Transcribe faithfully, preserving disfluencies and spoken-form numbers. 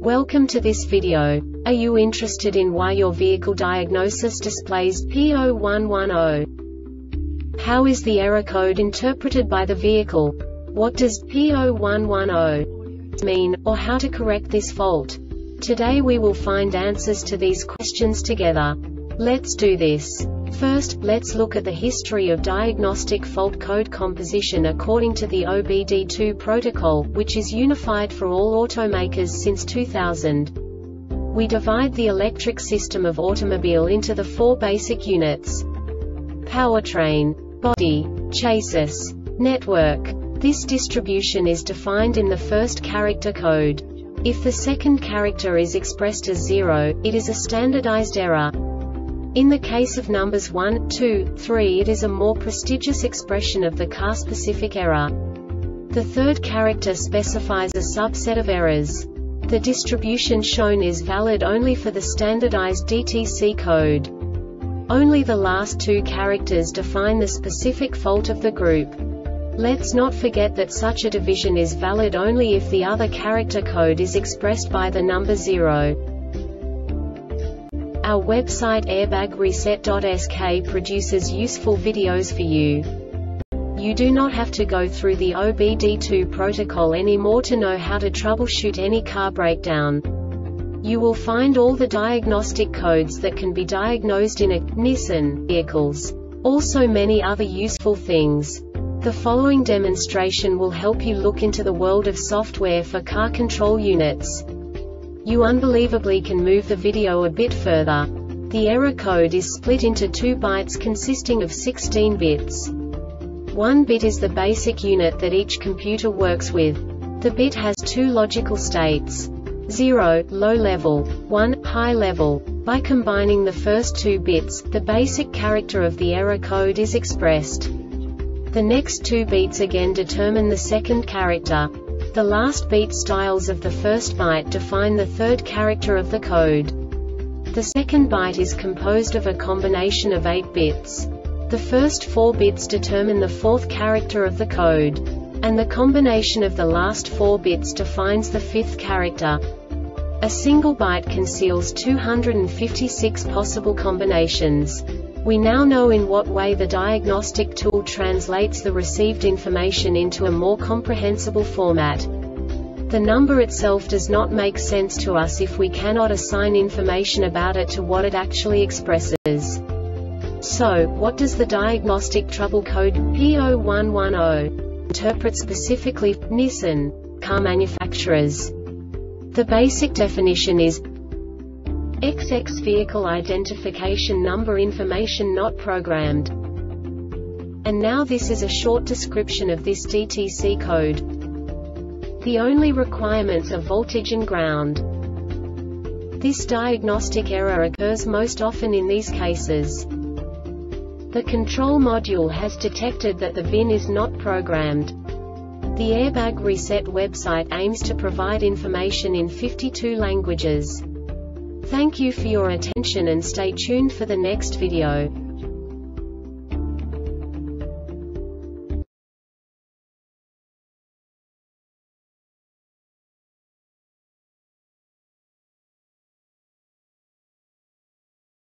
Welcome to this video. Are you interested in why your vehicle diagnosis displays P zero one one zero? How is the error code interpreted by the vehicle? What does P zero one one zero mean, or how to correct this fault? Today we will find answers to these questions together. Let's do this. First, let's look at the history of diagnostic fault code composition according to the O B D two protocol, which is unified for all automakers since two thousand. We divide the electric system of automobile into the four basic units: powertrain, body, chassis, network. This distribution is defined in the first character code. If the second character is expressed as zero, it is a standardized error. In the case of numbers one, two, three, it is a more prestigious expression of the car-specific error. The third character specifies a subset of errors. The distribution shown is valid only for the standardized D T C code. Only the last two characters define the specific fault of the group. Let's not forget that such a division is valid only if the other character code is expressed by the number zero. Our website airbag reset dot S K produces useful videos for you. You do not have to go through the O B D two protocol anymore to know how to troubleshoot any car breakdown. You will find all the diagnostic codes that can be diagnosed in a Nissan vehicles. Also many other useful things. The following demonstration will help you look into the world of software for car control units. You unbelievably can move the video a bit further. The error code is split into two bytes consisting of sixteen bits. One bit is the basic unit that each computer works with. The bit has two logical states: zero, low level, one, high level. By combining the first two bits, the basic character of the error code is expressed. The next two beats again determine the second character. The last beat styles of the first byte define the third character of the code. The second byte is composed of a combination of eight bits. The first four bits determine the fourth character of the code. And the combination of the last four bits defines the fifth character. A single byte conceals two hundred fifty-six possible combinations. We now know in what way the diagnostic tool translates the received information into a more comprehensible format. The number itself does not make sense to us if we cannot assign information about it to what it actually expresses. So, what does the diagnostic trouble code P zero one one zero interpret specifically for Nissan car manufacturers? The basic definition is X X vehicle identification number information not programmed. And now this is a short description of this D T C code. The only requirements are voltage and ground. This diagnostic error occurs most often in these cases. The control module has detected that the V I N is not programmed. The Airbag Reset website aims to provide information in fifty-two languages. Thank you for your attention and stay tuned for the next video.